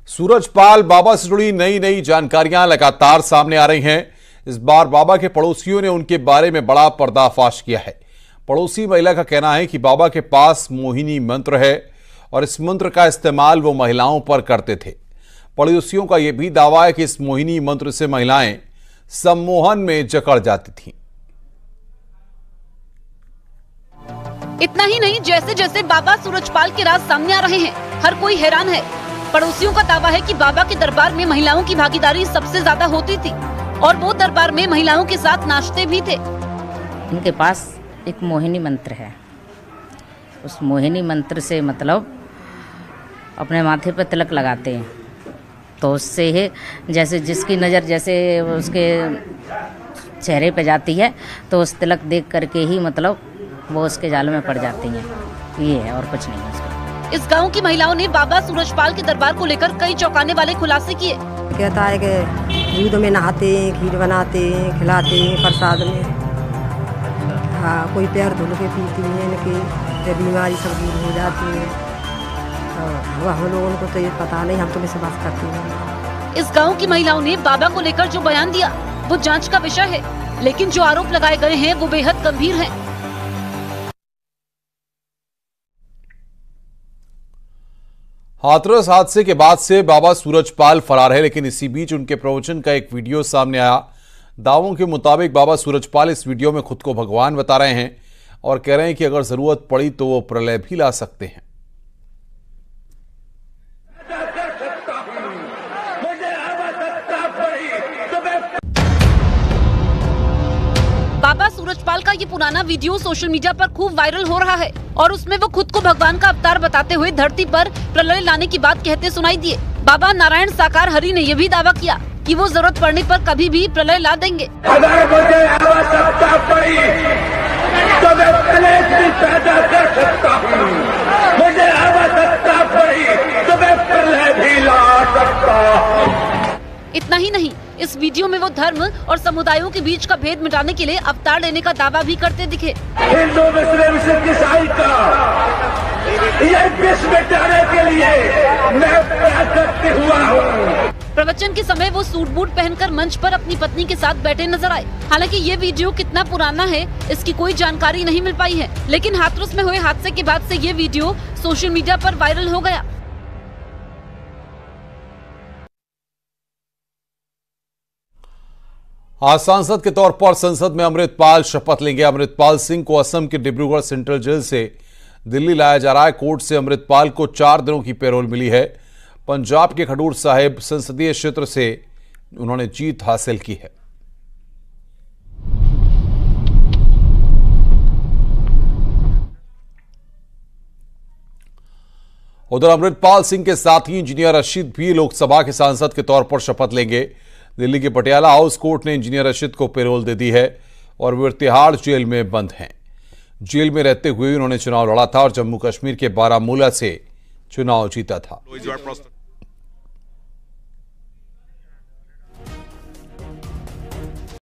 सूरजपाल बाबा से जुड़ी नई नई जानकारियां लगातार सामने आ रही हैं। इस बार बाबा के पड़ोसियों ने उनके बारे में बड़ा पर्दाफाश किया है। पड़ोसी महिला का कहना है कि बाबा के पास मोहिनी मंत्र है और इस मंत्र का इस्तेमाल वो महिलाओं पर करते थे। पड़ोसियों का यह भी दावा है कि इस मोहिनी मंत्र से महिलाएं सम्मोहन में जकड़ जाती थीं। इतना ही नहीं, जैसे जैसे बाबा सूरजपाल के राज सामने आ रहे हैं, हर कोई हैरान है। पड़ोसियों का दावा है कि बाबा के दरबार में महिलाओं की भागीदारी सबसे ज्यादा होती थी और वो दरबार में महिलाओं के साथ नाचते भी थे। इनके पास एक मोहिनी मंत्र है। उस मोहिनी मंत्र से मतलब अपने माथे पर तिलक लगाते हैं, तो उससे ही जैसे जिसकी नज़र जैसे उसके चेहरे पे जाती है तो उस तिलक देख करके ही मतलब वो उसके जाल में पड़ जाती हैं। ये है और कुछ नहीं है उसका। इस गांव की महिलाओं ने बाबा सूरजपाल के दरबार को लेकर कई चौंकाने वाले खुलासे किए। कहता है कि दूध में नहाते हैं, खीर बनाते हैं, खिलाते हैं प्रसाद में। हाँ, कोई पैर धुल के पीती हैं, इनकी बीमारी सब दूर हो जाती है। हम लोगों को तो ये पता नहीं, हम तो विश्वास करते हैं। इस गांव की महिलाओं ने बाबा को लेकर जो बयान दिया वो जांच का विषय है, लेकिन जो आरोप लगाए गए हैं वो बेहद गंभीर हैं। हाथरस हादसे के बाद से बाबा सूरजपाल फरार है, लेकिन इसी बीच उनके प्रवचन का एक वीडियो सामने आया। दावों के मुताबिक बाबा सूरजपाल इस वीडियो में खुद को भगवान बता रहे हैं और कह रहे हैं कि अगर जरूरत पड़ी तो वो प्रलय भी ला सकते हैं। बाबा सूरजपाल का ये पुराना वीडियो सोशल मीडिया पर खूब वायरल हो रहा है और उसमें वो खुद को भगवान का अवतार बताते हुए धरती पर प्रलय लाने की बात कहते सुनाई दिए। बाबा नारायण साकार हरि ने यह भी दावा किया कि वो जरूरत पड़ने पर कभी भी प्रलय ला देंगे। अगर मुझे आवश्यकता पड़ी तो मैं प्रलय भी पैदा कर सकता हूँ। मुझे आवश्यकता पड़ी तो मैं प्रलय भी ला सकता हूँ। इतना ही नहीं, इस वीडियो में वो धर्म और समुदायों के बीच का भेद मिटाने के लिए अवतार लेने का दावा भी करते दिखे। हिंदू मुस्लिम सिख ईसाई का ये विश्व मिटाने के लिए मैं प्राकृत हुआ हूँ। प्रवचन के समय वो सूट बूट पहनकर मंच पर अपनी पत्नी के साथ बैठे नजर आए। हालांकि ये वीडियो कितना पुराना है इसकी कोई जानकारी नहीं मिल पाई है, लेकिन हाथरस में हुए हादसे के बाद से ये वीडियो सोशल मीडिया पर वायरल हो गया। आज सांसद के तौर पर संसद में अमृतपाल शपथ लेंगे। अमृतपाल सिंह को असम के डिब्रूगढ़ सेंट्रल जेल से दिल्ली लाया जा रहा है। कोर्ट से अमृतपाल को 4 दिनों की पैरोल मिली है। पंजाब के खडूर साहिब संसदीय क्षेत्र से उन्होंने जीत हासिल की है। उधर अमृतपाल सिंह के साथ ही इंजीनियर रशीद भी लोकसभा के सांसद के तौर पर शपथ लेंगे। दिल्ली के पटियाला हाउस कोर्ट ने इंजीनियर रशीद को पैरोल दे दी है और वे तिहाड़ जेल में बंद हैं। जेल में रहते हुए उन्होंने चुनाव लड़ा था और जम्मू कश्मीर के बारामूला से चुनाव जीता था।